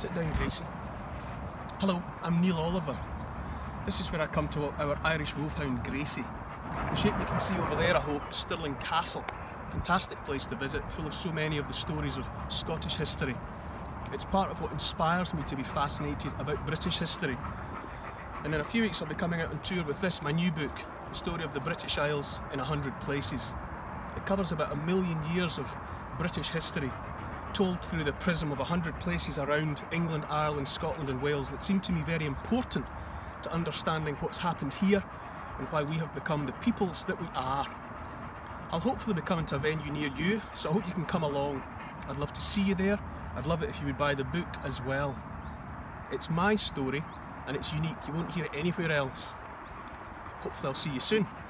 Sit down, Gracie. Hello, I'm Neil Oliver. This is where I come to our Irish wolfhound, Gracie. The shape you can see over there, I hope, is Stirling Castle. Fantastic place to visit, full of so many of the stories of Scottish history. It's part of what inspires me to be fascinated about British history. And in a few weeks I'll be coming out on tour with this, my new book, The Story of the British Isles in 100 Places. It covers about 1 million years of British history, told through the prism of 100 places around England, Ireland, Scotland and Wales that seem to me very important to understanding what's happened here and why we have become the peoples that we are. I'll hopefully be coming to a venue near you, so I hope you can come along. I'd love to see you there. I'd love it if you would buy the book as well. It's my story and it's unique. You won't hear it anywhere else. Hopefully I'll see you soon.